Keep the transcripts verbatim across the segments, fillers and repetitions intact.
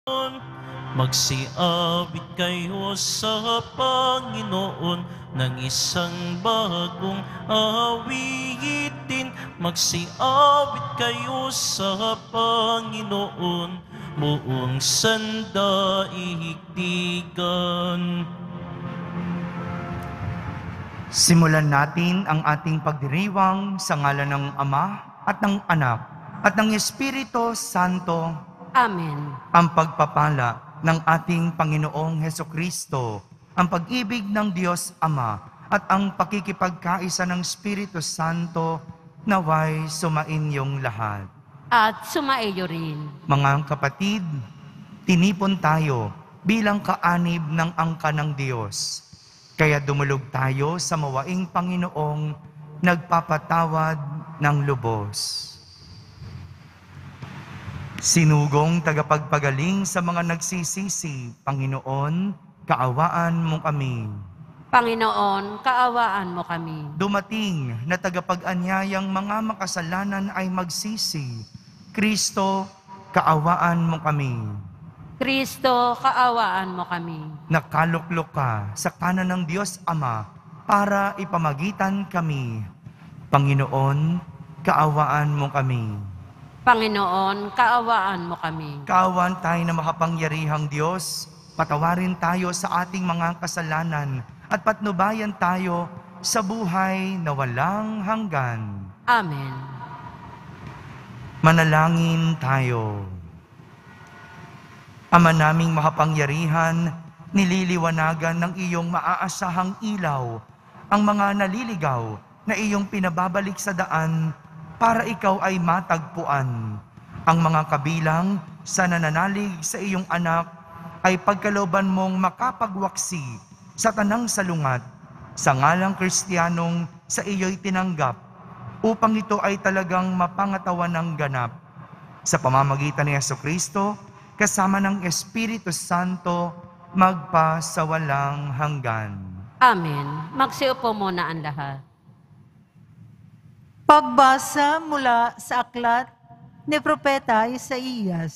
Magsiawit kayo sa Panginoon ng isang bagong awitin. Magsiawit kayo sa Panginoon, buong sandaigdigan. Simulan natin ang ating pagdiriwang sa ngalan ng Ama at ng Anak at ng Espiritu Santo. Amen. Ang pagpapala ng ating Panginoong Hesukristo, ang pag-ibig ng Diyos Ama at ang pakikipagkaisa ng Espiritu Santo naway sumainyong lahat. At sumaiyo rin. Mga kapatid, tinipon tayo bilang kaanib ng angka ng Diyos. Kaya dumulog tayo sa mawaing Panginoong nagpapatawad ng lubos. Sinugong tagapagpagaling sa mga nagsisisi, Panginoon, kaawaan mo kami. Panginoon, kaawaan mo kami. Dumating na tagapag-anyayang mga makasalanan ay magsisi. Kristo, kaawaan mo kami. Kristo, kaawaan mo kami. Nakaluklok ka sa kanan ng Diyos Ama para ipamagitan kami. Panginoon, kaawaan mo kami. Panginoon, kaawaan mo kami. Kaawaan tayo na makapangyarihang Diyos, patawarin tayo sa ating mga kasalanan at patnubayan tayo sa buhay na walang hanggan. Amen. Manalangin tayo. Ama naming makapangyarihan, nililiwanagan ng iyong maaasahang ilaw ang mga naliligaw na iyong pinababalik sa daan para ikaw ay matagpuan. Ang mga kabilang sa nananalig sa iyong anak ay pagkalooban mong makapagwaksi sa tanang salungat sa ngalang Kristiyanong sa iyo'y tinanggap upang ito ay talagang mapangatawan ng ganap. Sa pamamagitan ni Jesucristo, kasama ng Espiritu Santo, magpa sa walang hanggan. Amen. Magsiupo muna ang lahat. Pagbasa mula sa aklat ni Propeta Isaías.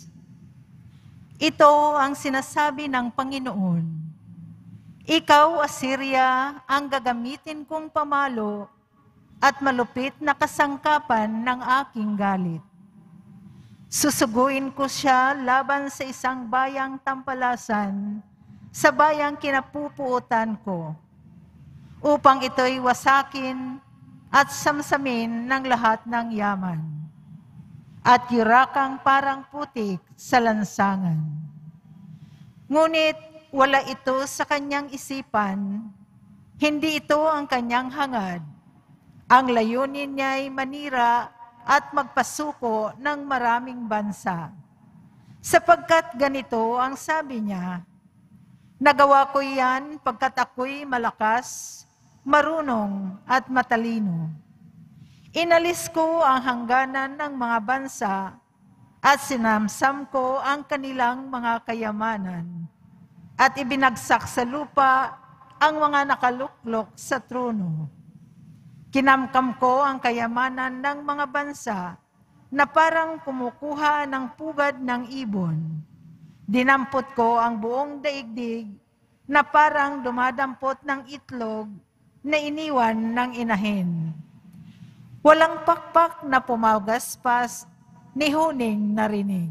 Ito ang sinasabi ng Panginoon. Ikaw, Assyria, ang gagamitin kong pamalo at malupit na kasangkapan ng aking galit. Susuguin ko siya laban sa isang bayang tampalasan, sa bayang kinapupuutan ko, upang ito'y wasakin at samsamin ng lahat ng yaman, at yurakang parang putik sa lansangan. Ngunit wala ito sa kanyang isipan, hindi ito ang kanyang hangad. Ang layunin niya'y manira at magpasuko ng maraming bansa. Sapagkat ganito ang sabi niya, nagawa ko yan pagkat ako'y malakas, marunong at matalino. Inalis ko ang hangganan ng mga bansa at sinamsam ko ang kanilang mga kayamanan at ibinagsak sa lupa ang mga nakaluklok sa trono. Kinamkam ko ang kayamanan ng mga bansa na parang kumukuha ng pugad ng ibon. Dinampot ko ang buong daigdig na parang dumadampot ng itlog na iniwan ng inahin. Walang pakpak na pumagaspas ni huning narinig.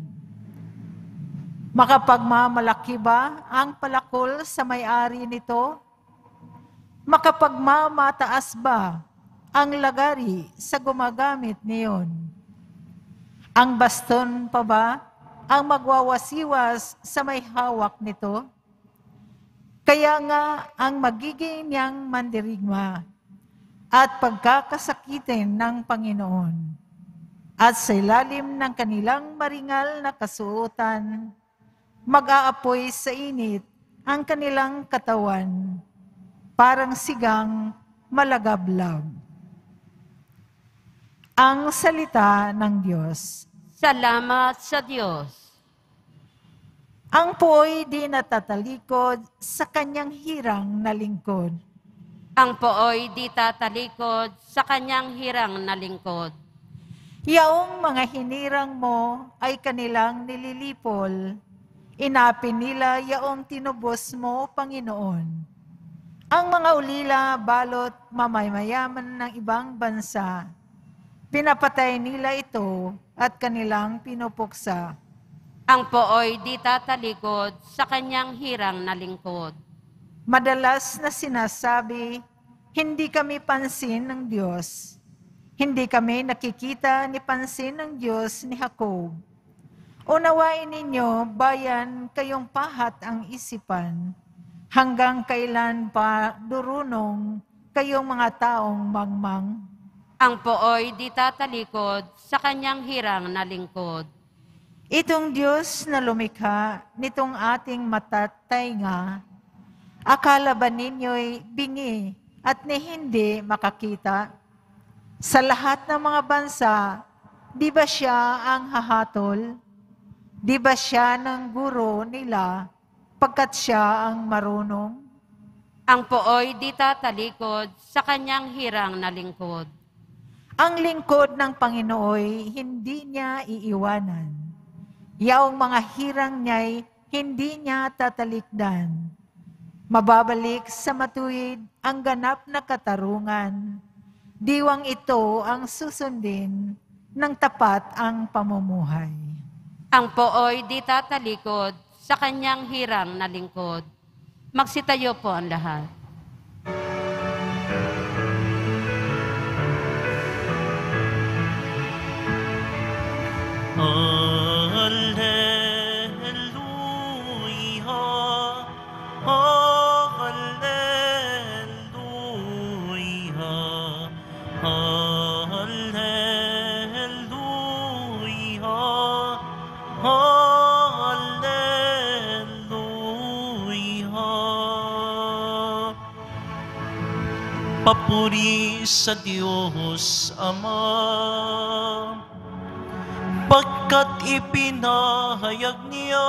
Makapagmamalaki ba ang palakol sa may-ari nito? Makapagmamataas ba ang lagari sa gumagamit niyon? Ang baston pa ba ang magwawasiwas sa may hawak nito? Kaya nga ang magiging niyang mandirigma at pagkakasakitin ng Panginoon at sa ilalim ng kanilang maringal na kasuotan, mag-aapoy sa init ang kanilang katawan, parang sigang malagablab. Ang salita ng Diyos. Salamat sa Diyos. Ang po'y di natatalikod sa kanyang hirang na lingkod. Ang pooy di tatalikod sa kanyang hirang na lingkod. Yaong mga hinirang mo ay kanilang nililipol Inapin nila yaong tinubos mo, Panginoon. Ang mga ulila, balot, mamaymayaman ng ibang bansa, pinapatay nila ito at kanilang pinupuksa. Ang pooy di tatalikod sa kanyang hirang na lingkod. Madalas na sinasabi, hindi kami pansin ng Diyos. Hindi kami nakikita ni pansin ng Diyos ni Jacob. Unawain ninyo, bayan, kayong pahat ang isipan. Hanggang kailan pa durunong kayong mga taong mangmang? Ang pooy di tatalikod sa kanyang hirang na lingkod. Itong Diyos na lumikha nitong ating matatay nga, akala ba ninyo'y bingi at ni hindi makakita? Sa lahat ng mga bansa, di ba siya ang hahatol? Di ba siya ng guro nila pagkat siya ang marunong? Ang pooy di tatalikod sa kanyang hirang na lingkod. Ang lingkod ng Panginooy hindi niya iiwanan. Yaong mga hirang niya'y hindi niya tatalikdan. Mababalik sa matuwid ang ganap na katarungan. Diwang ito ang susundin ng tapat ang pamumuhay. Ang pooy di tatalikod sa kanyang hirang na lingkod. Magsitayo po ang lahat. Hallelujah, hallelujah, hallelujah, hallelujah. Papuri sa Diyos Ama, pagkat ipinahayag niya,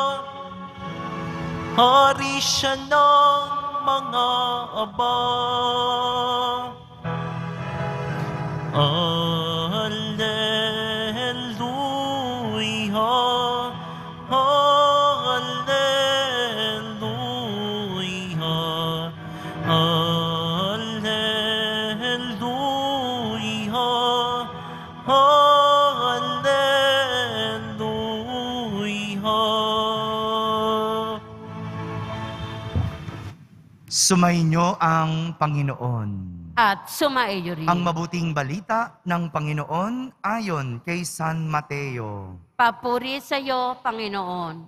hari siya ng mga aba. Hallelujah, hallelujah, hallelujah, hallelujah. Sumainyo ang Panginoon. At sumaiyo rin. Ang mabuting balita ng Panginoon ayon kay San Mateo. Papuri sa iyo, Panginoon.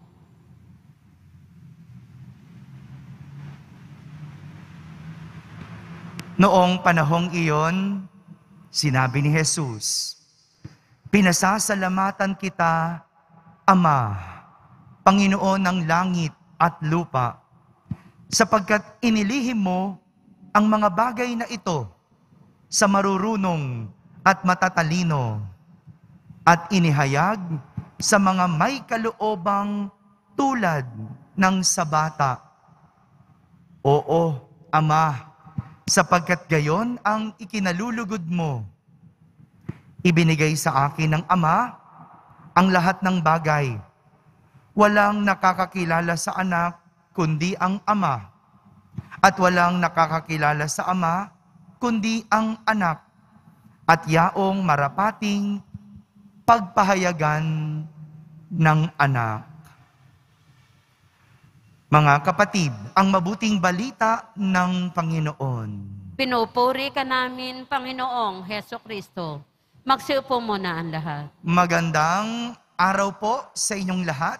Noong panahong iyon, sinabi ni Jesus, "Pinasasalamatan kita, Ama, Panginoon ng langit at lupa, sapagkat inilihim mo ang mga bagay na ito sa marurunong at matatalino at inihayag sa mga may kaloobang tulad ng sa bata. Oo, Ama, sapagkat gayon ang ikinalulugod mo. Ibinigay sa akin ng Ama ang lahat ng bagay. Walang nakakakilala sa anak kundi ang Ama, at walang nakakakilala sa Ama kundi ang anak, at yaong marapating pagpahayagan ng anak." Mga kapatid, ang mabuting balita ng Panginoon. Pinupuri ka namin, Panginoong Heso Kristo. Magsiupo muna ang lahat. Magandang araw po sa inyong lahat.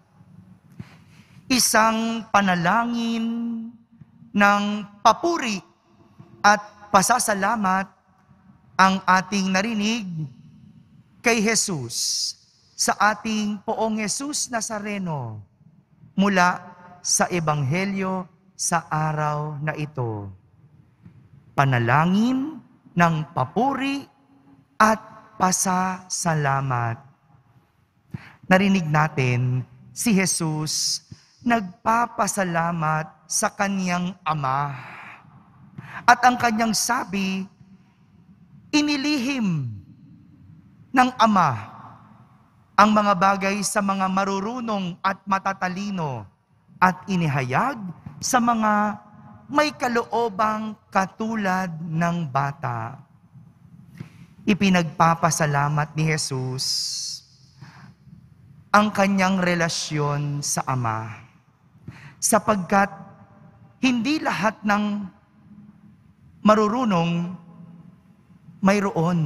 Isang panalangin ng papuri at pasasalamat ang ating narinig kay Jesus sa ating Poong Jesus Nazareno mula sa Ebanghelyo sa araw na ito. Panalangin ng papuri at pasasalamat. Narinig natin si Jesus nagpapasalamat sa kanyang Ama. At ang kanyang sabi, inilihim ng Ama ang mga bagay sa mga marurunong at matatalino at inihayag sa mga may kaloobang katulad ng bata. Ipinagpapasalamat ni Jesus ang kanyang relasyon sa Ama, sapagkat hindi lahat ng marurunong mayroon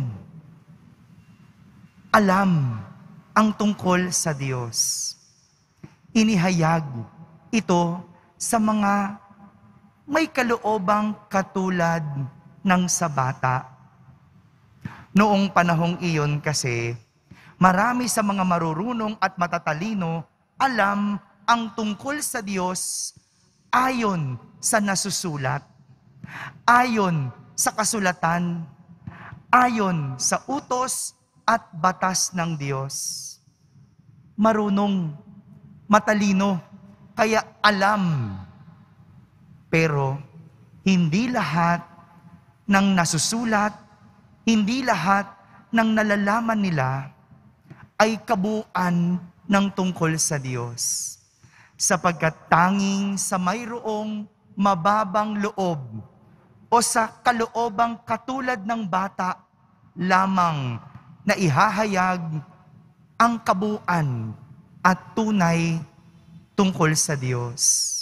alam ang tungkol sa Diyos. Inihayag ito sa mga may kaloobang katulad ng sa bata. Noong panahong iyon kasi, marami sa mga marurunong at matatalino alam ang tungkol sa Diyos ayon sa nasusulat, ayon sa kasulatan, ayon sa utos at batas ng Diyos. Marunong, matalino, kaya alam. Pero hindi lahat ng nasusulat, hindi lahat ng nalalaman nila ay kabuuan ng tungkol sa Diyos. Sapagkat tanging sa mayroong mababang loob o sa kaloobang katulad ng bata lamang na ihahayag ang kabuuan at tunay tungkol sa Diyos.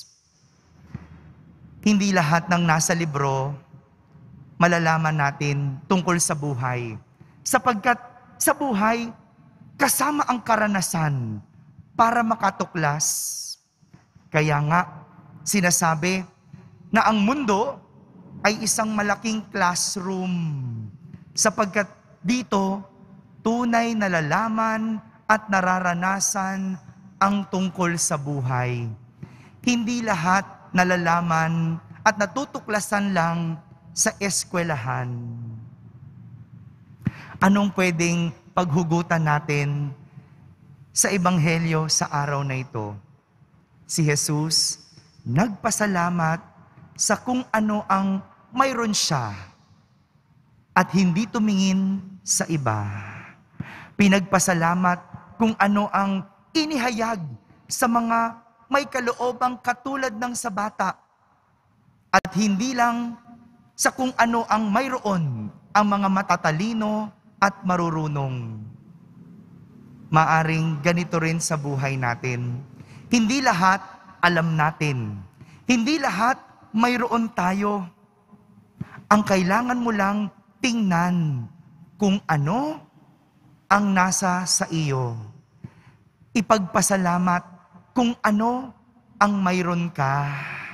Hindi lahat ng nasa libro malalaman natin tungkol sa buhay. Sapagkat sa buhay, kasama ang karanasan para makatuklas. Kaya nga, sinasabi na ang mundo ay isang malaking classroom. Sapagkat dito, tunay na nalalaman at nararanasan ang tungkol sa buhay. Hindi lahat nalalaman at natutuklasan lang sa eskwelahan. Anong pwedeng paghugutan natin sa Ebanghelyo sa araw na ito? Si Jesus nagpasalamat sa kung ano ang mayroon siya at hindi tumingin sa iba. Pinagpasalamat kung ano ang inihayag sa mga may kaloobang katulad ng sa bata at hindi lang sa kung ano ang mayroon ang mga matatalino at marurunong. Maaring ganito rin sa buhay natin. Hindi lahat alam natin. Hindi lahat mayroon tayo. Ang kailangan mo lang tingnan kung ano ang nasa sa iyo. Ipagpasalamat kung ano ang mayroon ka.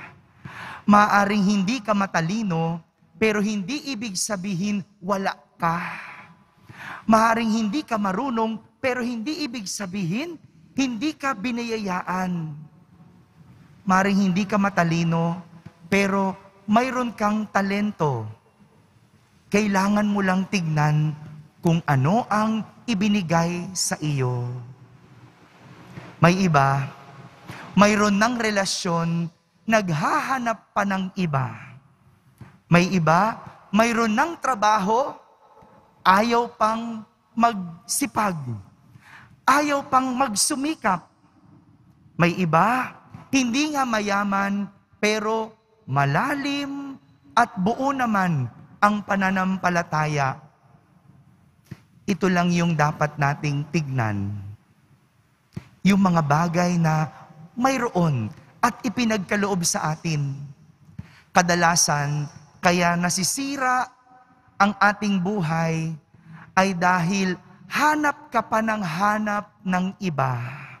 Maaring hindi ka matalino, pero hindi ibig sabihin wala ka. Maaring hindi ka marunong, pero hindi ibig sabihin hindi ka biniyayaan. Maaring hindi ka matalino, pero mayroon kang talento. Kailangan mo lang tignan kung ano ang ibinigay sa iyo. May iba, mayroon ng relasyon, naghahanap pa ng iba. May iba, mayroon ng trabaho, ayaw pang magsipag. Ayaw pang magsumikap. May iba, hindi nga mayaman, pero malalim at buo naman ang pananampalataya. Ito lang yung dapat nating tignan. Yung mga bagay na mayroon at ipinagkaloob sa atin. Kadalasan, kaya nasisira ang ating buhay ay dahil hanap ka pa ng hanap ng iba.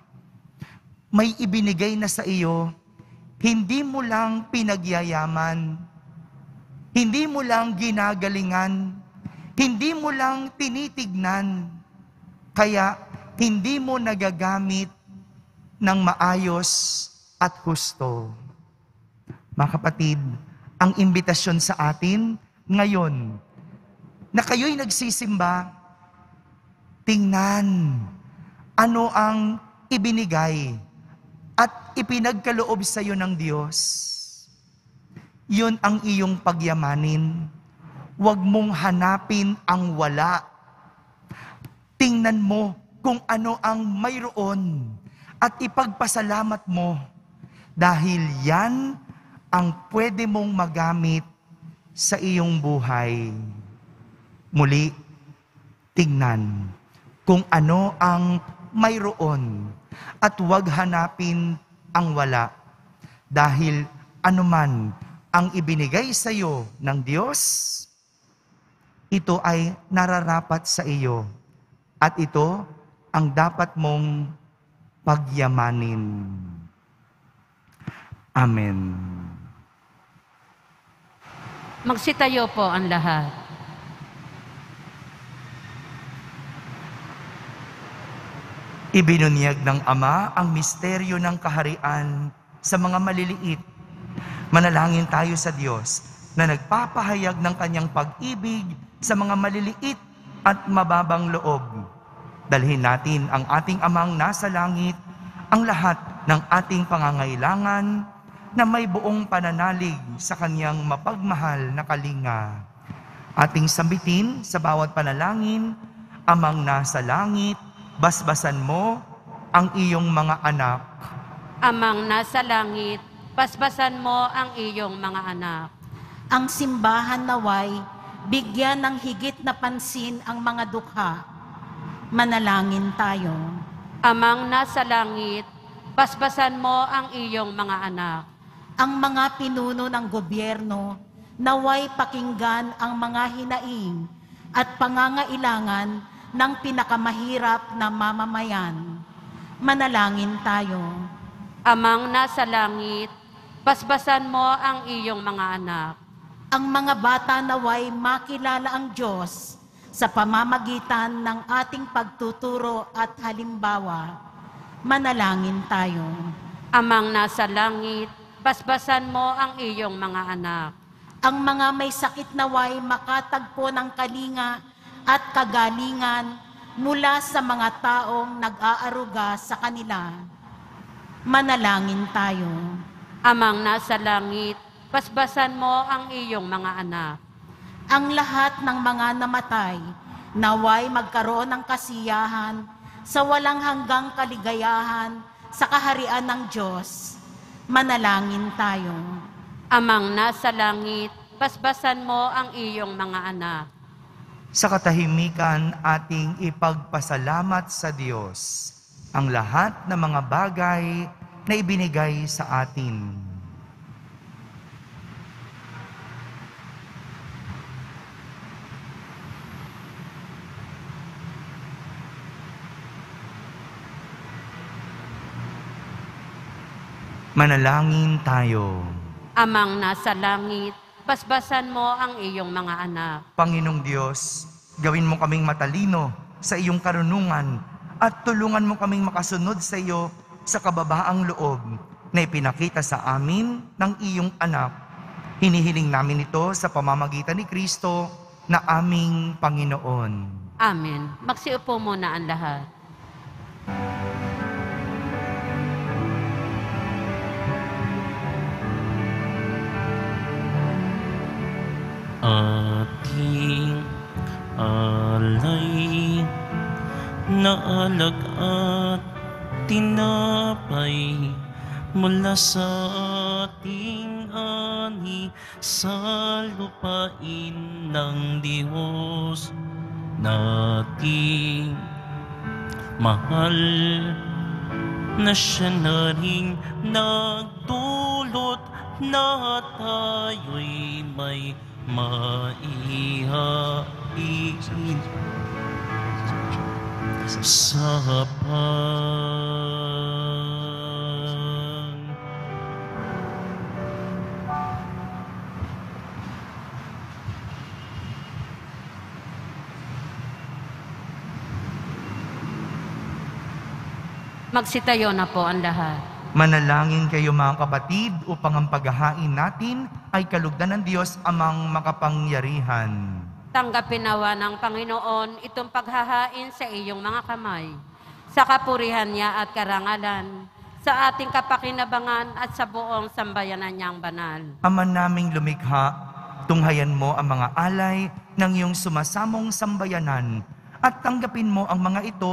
May ibinigay na sa iyo, hindi mo lang pinagyayaman, hindi mo lang ginagalingan, hindi mo lang tinitignan, kaya hindi mo nagagamit ng maayos at husto. Mga kapatid, ang imbitasyon sa atin ngayon, na kayo'y nagsisimba, tingnan ano ang ibinigay at ipinagkaloob sa iyo ng Diyos. Yun ang iyong pagyamanin. Huwag mong hanapin ang wala. Tingnan mo kung ano ang mayroon at ipagpasalamat mo dahil yan ang pwede mong magamit sa iyong buhay. Muli, tingnan kung ano ang mayroon at huwag hanapin ang wala dahil anuman ang ibinigay sa iyo ng Diyos, ito ay nararapat sa iyo at ito ang dapat mong pagyamanin. Amen. Magsitayo po ang lahat. Ibinunyag ng Ama ang misteryo ng kaharian sa mga maliliit. Manalangin tayo sa Diyos na nagpapahayag ng kanyang pag-ibig sa mga maliliit at mababang loob. Dalhin natin ang ating Amang nasa langit, ang lahat ng ating pangangailangan na may buong pananalig sa kanyang mapagmahal na kalinga. Ating sambitin sa bawat panalangin, Amang nasa langit, basbasan mo ang iyong mga anak. Amang nasa langit, basbasan mo ang iyong mga anak. Ang simbahan naway, bigyan ng higit na pansin ang mga dukha. Manalangin tayo. Amang nasa langit, basbasan mo ang iyong mga anak. Ang mga pinuno ng gobyerno, naway pakinggan ang mga hinaing at pangangailangan ng pinakamahirap na mamamayan. Manalangin tayo. Amang nasa langit, basbasan mo ang iyong mga anak. Ang mga bata naway makilala ang Diyos sa pamamagitan ng ating pagtuturo at halimbawa. Manalangin tayo. Amang nasa langit, basbasan mo ang iyong mga anak. Ang mga may sakit naway makatagpo ng kalinga at kagalingan mula sa mga taong nag-aaruga sa kanila. Manalangin tayo. Amang nasa langit, basbasan mo ang iyong mga anak. Ang lahat ng mga namatay, naway magkaroon ng kasiyahan sa walang hanggang kaligayahan sa kaharian ng Diyos. Manalangin tayo. Amang nasa langit, basbasan mo ang iyong mga anak. Sa katahimikan ating ipagpasalamat sa Diyos ang lahat ng mga bagay na ibinigay sa atin. Manalangin tayo. Amang nasa langit, basbasan mo ang iyong mga anak. Panginoong Diyos, gawin mo kaming matalino sa iyong karunungan at tulungan mo kaming makasunod sa iyo sa kababaang loob na ipinakita sa amin ng iyong anak. Hinihiling namin ito sa pamamagitan ni Kristo na aming Panginoon. Amen. Magsiupo muna ang lahat. Ating alay na alag at tinapay mula sa ating ani sa lupain ng Diyos nating mahal na siya na rin nagdulot na tayo'y may maihain sa hapag. Magsitayo na po ang lahat. Manalangin kayo mga kapatid upang ang paghahain natin ay kalugdan ng Diyos amang makapangyarihan. Tanggapin nawa ng Panginoon itong paghahain sa iyong mga kamay, sa kapurihan niya at karangalan, sa ating kapakinabangan at sa buong sambayanan niyang banal. Ama naming lumikha, tunghayan mo ang mga alay ng iyong sumasamong sambayanan at tanggapin mo ang mga ito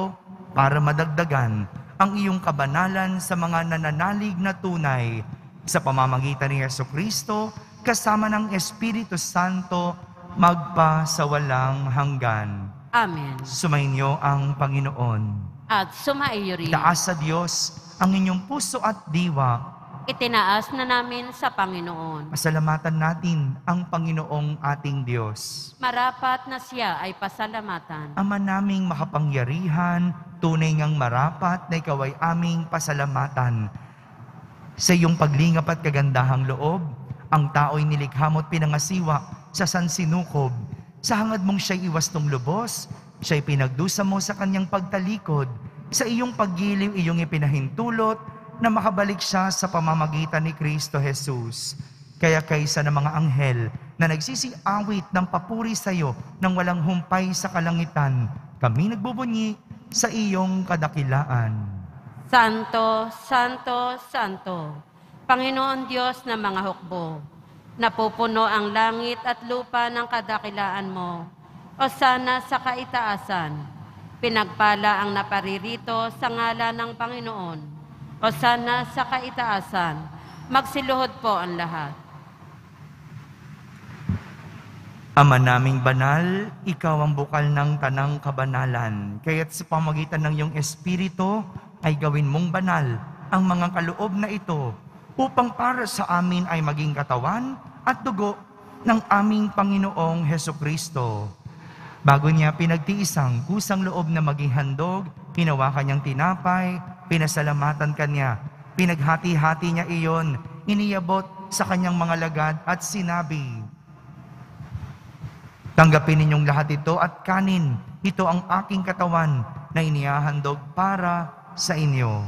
para madagdagan ang iyong kabanalan sa mga nananalig na tunay sa pamamagitan ni Jesucristo kasama ng Espiritu Santo magpa sa walang hanggan. Amen. Sumainyo ang Panginoon. At sumaiyo rin. Itaas sa Diyos ang inyong puso at diwa. Itinaas na namin sa Panginoon. Pasalamatan natin ang Panginoong ating Diyos. Marapat na siya ay pasalamatan. Ama naming makapangyarihan, tunay ngang marapat na ikaw ay aming pasalamatan. Sa iyong paglingap at kagandahang loob, ang tao'y nilikha mo't pinangasiwa sa sansinukob. Sa hangad mong siya'y iwastong lubos, siya'y pinagdusa mo sa kanyang pagtalikod. Sa iyong paggiliw, iyong ipinahintulot, na makabalik siya sa pamamagitan ni Kristo Jesus. Kaya kaysa ng mga anghel na nagsisiawit ng papuri sa iyo nang walang humpay sa kalangitan, kami nagbubunyi sa iyong kadakilaan. Santo, Santo, Santo, Panginoon Diyos ng mga hukbo, napupuno ang langit at lupa ng kadakilaan mo. O sana sa kaitaasan, pinagpala ang naparirito sa ngalan ng Panginoon. O sana sa kaitaasan, magsiluhod po ang lahat. Ama naming banal, ikaw ang bukal ng tanang kabanalan. Kaya't sa pamagitan ng iyong Espiritu, ay gawin mong banal ang mga kaloob na ito upang para sa amin ay maging katawan at dugo ng aming Panginoong Hesukristo. Bago niya pinagtiisang kusang loob na maging handog, hinawakan niyang tinapay, pinasalamatan kanya, pinaghati-hati niya iyon, iniyabot sa kanyang mga lagad at sinabi, "Tanggapin ninyong lahat ito at kanin, ito ang aking katawan na inihahandog para sa inyo."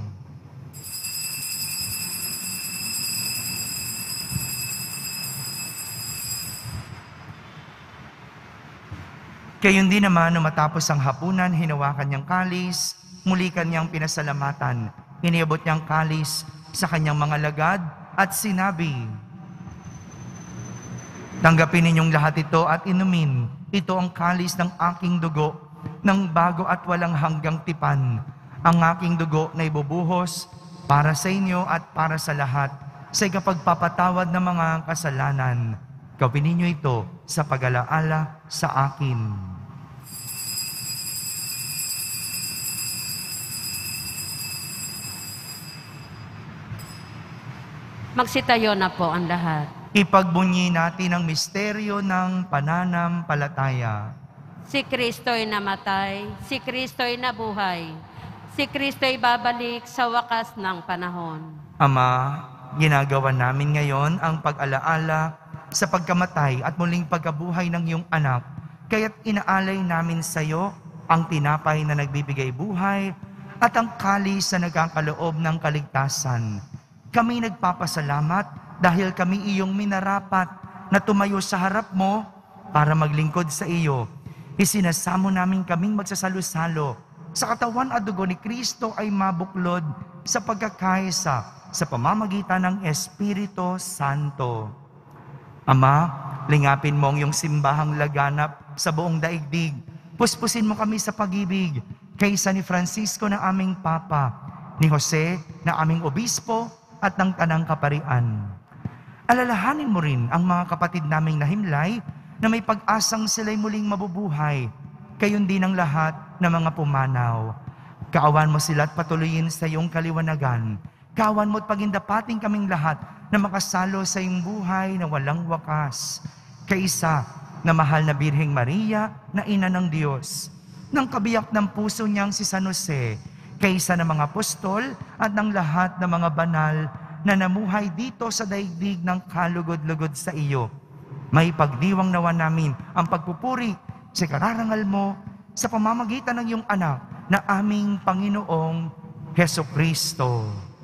Gayon din naman, nung matapos ang hapunan, hinawakan niyang kalis, muli kanyang pinasalamatan. Iniabot niyang kalis sa kanyang mga lagad at sinabi, "Tanggapin ninyong lahat ito at inumin. Ito ang kalis ng aking dugo, ng bago at walang hanggang tipan. Ang aking dugo na ibubuhos para sa inyo at para sa lahat, sa ikapagpapatawad ng mga kasalanan. Gawin ninyo ito sa pag-alaala sa akin." Magsitayo na po ang lahat. Ipagbunyi natin ang misteryo ng pananampalataya. Si Kristo'y namatay, si Kristo'y nabuhay, si Kristo'y babalik sa wakas ng panahon. Ama, ginagawa namin ngayon ang pag-alaala sa pagkamatay at muling pagkabuhay ng iyong anak, kaya't inaalay namin sa iyo ang tinapay na nagbibigay buhay at ang kalis na nagkakaloob ng kaligtasan. Kami nagpapasalamat dahil kami iyong minarapat na tumayo sa harap mo para maglingkod sa iyo. Isinasamo namin kaming magsasalo-salo sa katawan at dugo ni Kristo ay mabuklod sa pagkakaisa sa pamamagitan ng Espiritu Santo. Ama, lingapin mo ang iyong simbahang laganap sa buong daigdig. Puspusin mo kami sa pag-ibig kaysa ni Francisco na aming Papa, ni Jose na aming Obispo, at ng Tanang Kaparian. Alalahanin mo rin ang mga kapatid naming nahimlay na may pag-asang sila'y muling mabubuhay, gayon din ang lahat ng mga pumanaw. Kaawan mo sila at patuloyin sa iyong kaliwanagan. Kaawan mo at pagindapating kaming lahat na makasalo sa iyong buhay na walang wakas. Kaisa na mahal na Birheng Maria na ina ng Diyos, ng kabiyak ng puso niyang si San Jose, kaysa ng mga apostol at ng lahat ng mga banal na namuhay dito sa daigdig ng kalugod-lugod sa iyo. May pagdiwang nawa namin ang pagpupuri sa kararangal mo sa pamamagitan ng iyong anak na aming Panginoong Hesukristo.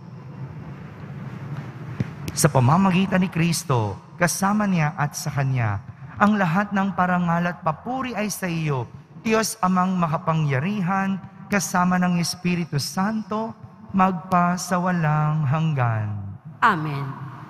Sa pamamagitan ni Kristo, kasama niya at sa Kanya, ang lahat ng parangal at papuri ay sa iyo, Diyos Amang makapangyarihan, kasama ng Espiritu Santo, magpa sa walang hanggan. Amen.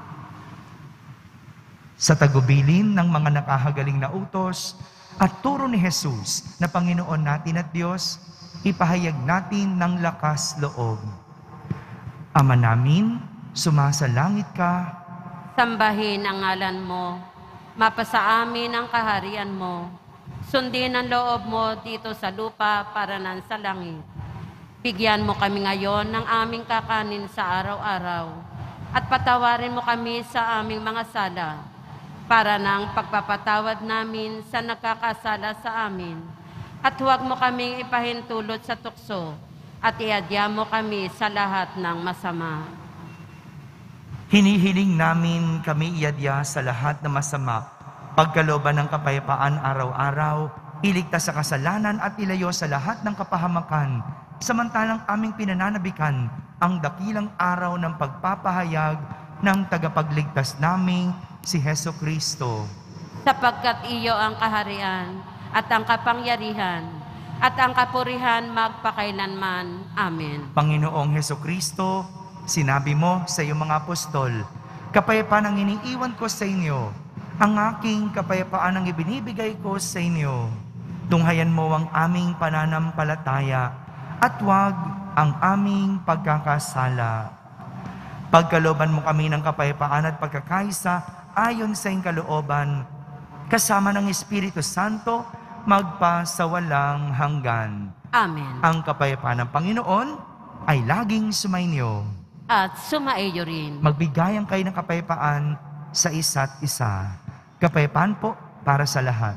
Sa tagubilin ng mga nakahagaling na utos at turo ni Jesus na Panginoon natin at Diyos, ipahayag natin ng lakas loob. Ama namin, sumasalangit ka. Sambahin ang ngalan mo. Mapasa amin ang kaharian mo. Sundin ang loob mo dito sa lupa para nan sa langit. Bigyan mo kami ngayon ng aming kakanin sa araw-araw at patawarin mo kami sa aming mga sala para ng pagpapatawad namin sa nagkakasala sa amin. At huwag mo kaming ipahintulot sa tukso at iadya mo kami sa lahat ng masama. Hinihiling namin kami iadya sa lahat ng masama, pagkalooban ng kapayapaan araw-araw, iligtas sa kasalanan at ilayo sa lahat ng kapahamakan, samantalang aming pinananabikan ang dakilang araw ng pagpapahayag ng tagapagligtas naming si Heso Kristo. Sapagkat iyo ang kaharian at ang kapangyarihan at ang kapurihan magpakailanman. Amen. Panginoong Heso Kristo, sinabi mo sa iyong mga apostol, kapayapaan ang iniiwan ko sa inyo, ang aking kapayapaan ang ibinibigay ko sa inyo. Tunghayan mo ang aming pananampalataya at huwag ang aming pagkakasala. Pagkalooban mo kami ng kapayapaan at pagkakaisa ayon sa iyong kalooban, kasama ng Espiritu Santo, magpa sa walang hanggan. Amen. Ang kapayapaan ng Panginoon ay laging sumainyo. At sumaiyo rin. Magbigayan kayo ng kapayapaan sa isa't isa. Kapayapaan po para sa lahat.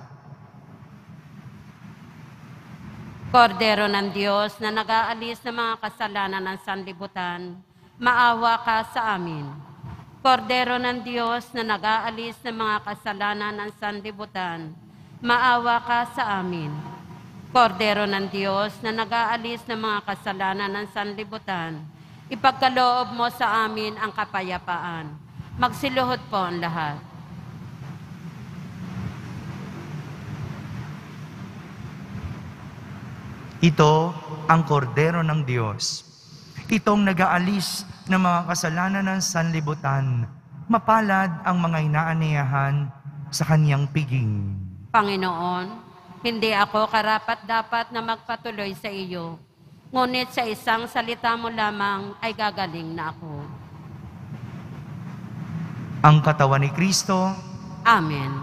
Kordero ng Diyos na nag-aalis ng mga kasalanan ng sanlibutan, maawa ka sa amin. Kordero ng Diyos na nag-aalis ng mga kasalanan ng sanlibutan, maawa ka sa amin. Kordero ng Diyos na nag-aalis ng mga kasalanan ng sanlibutan, ipagkaloob mo sa amin ang kapayapaan. Magsiluhod po ang lahat. Ito ang kordero ng Diyos. Itong nag-aalis ng mga kasalanan ng sanlibutan. Mapalad ang mga inaaniyahan sa kanyang piging. Panginoon, hindi ako karapat-dapat na magpatuloy sa iyo, ngunit sa isang salita mo lamang ay gagaling na ako. Ang katawan ni Kristo. Amen.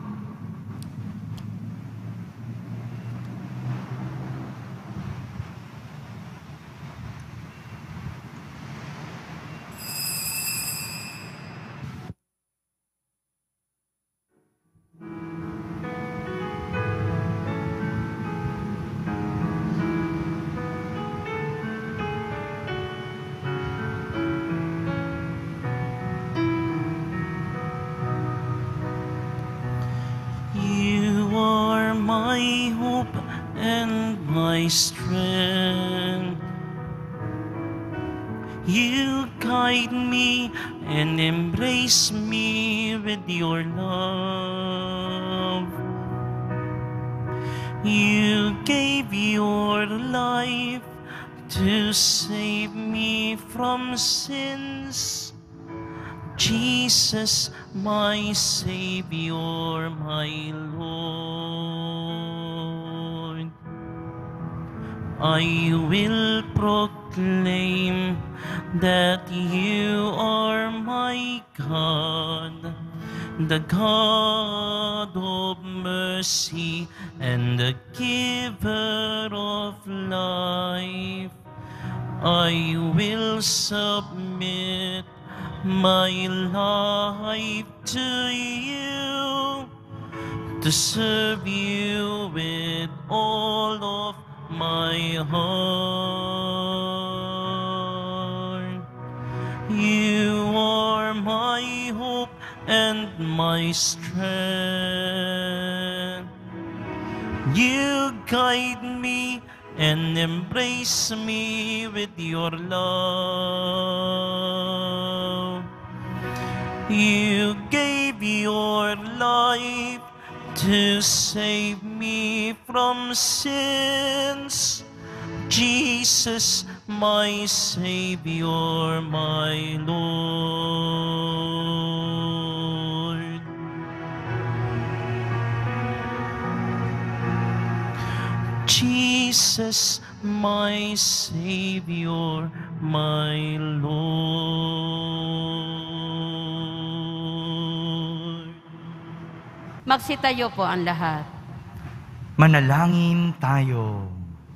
Strength. You guide me and embrace me with your love. You gave your life to save me from sins. Jesus, my Savior, my Lord. I will proclaim that you are my God, the God of mercy and the giver of life. I will submit my life to you, to serve you with all of my heart. You are my hope and my strength. You guide me and embrace me with your love. You gave your life to save me from sins. Jesus, my Savior, my Lord. Jesus, my Savior, my Lord. Magsitayo po ang lahat. Manalangin tayo.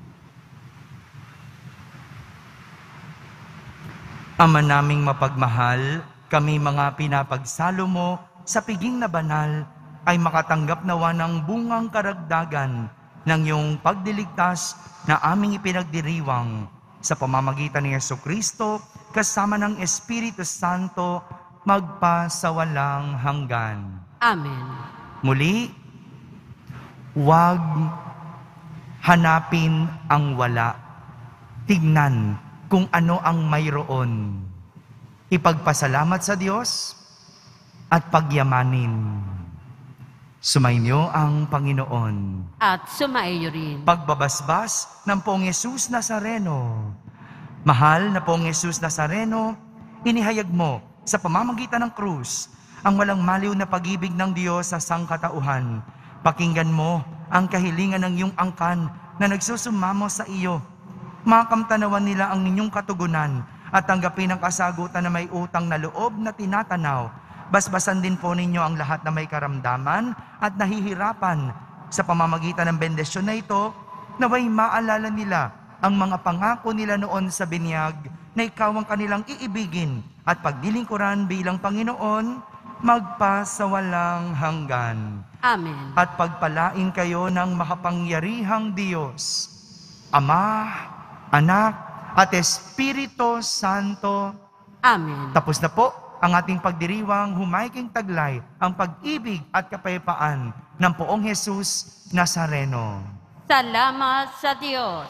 Ama naming mapagmahal, kami mga pinapagsalo mo sa piging na banal ay makatanggap nawa ng bungang karagdagan ng iyong pagdiligtas na aming ipinagdiriwang sa pamamagitan ni Jesucristo kasama ng Espiritu Santo magpasawalang hanggan. Amen. Muli, huwag hanapin ang wala. Tignan kung ano ang mayroon. Ipagpasalamat sa Diyos at pagyamanin. Sumainyo ang Panginoon. At sumaiyo rin. Pagbabasbas ng Poong Yesus Nazareno. Mahal na Poong Yesus Nazareno, inihayag mo sa pamamagitan ng krus ang walang maliw na pag-ibig ng Diyos sa sangkatauhan. Pakinggan mo ang kahilingan ng iyong angkan na nagsusumamo sa iyo. Makamtanawan nila ang inyong katugunan at tanggapin ang kasagutan na may utang na loob na tinatanaw. Basbasan din po ninyo ang lahat na may karamdaman at nahihirapan sa pamamagitan ng bendisyon na ito, naway maalala nila ang mga pangako nila noon sa binyag na ikaw ang kanilang iibigin at pagdilingkuran bilang Panginoon, magpasawalang hanggan. Amen. At pagpalain kayo ng makapangyarihang Diyos, Ama, Anak, at Espiritu Santo. Amen. Tapos na po ang ating pagdiriwang humayking taglay ang pag-ibig at kapayapaan ng Poong Jesus Nazareno. Salamat sa Diyos.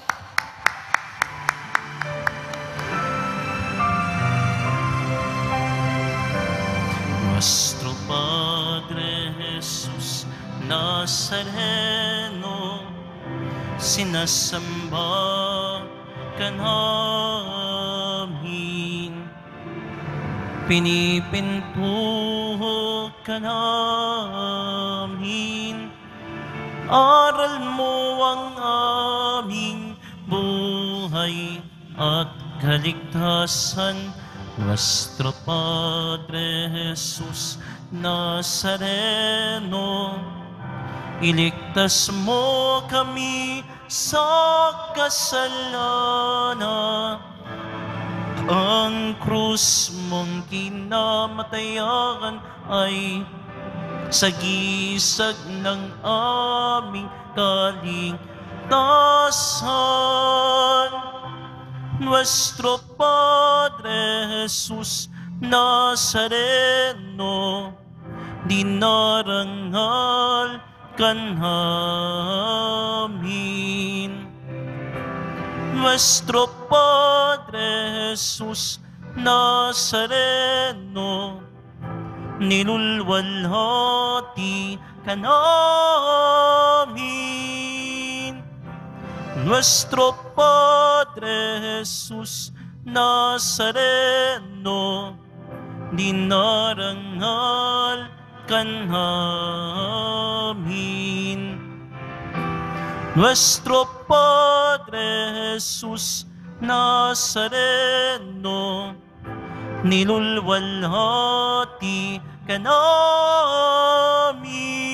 Nuestro Padre Jesus Nazareno, sinasamba ka namin, pinipintuho ka namin, aral mo ang aming buhay at kaligtasan. Nuestro Padre Jesus Nazareno, iligtas mo kami sa kasalanan. Ang krus mong kinamatayan ay sagisag ng aming kaligtasan. Nuestro Padre Jesus Nazareno, dinarangal ka namin. Nuestro Padre Jesus Nazareno, nilulwalhati ka namin. Nuestro Padre Jesus Nazareno, dinarangal ka namin. Nuestro Padre Jesus Nazareno, nilulwalhati ka namin.